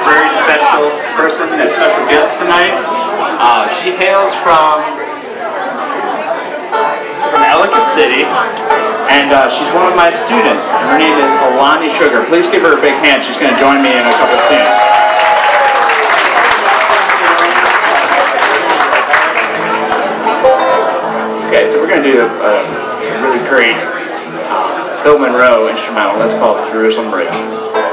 very special person, a special guest tonight. She hails from Ellicott City, and she's one of my students. Her name is Alani Sugar. Please give her a big hand. She's going to join me in a couple of tunes. Okay, so we're going to do a really great Bill Monroe instrumental. That's called Jerusalem Bridge.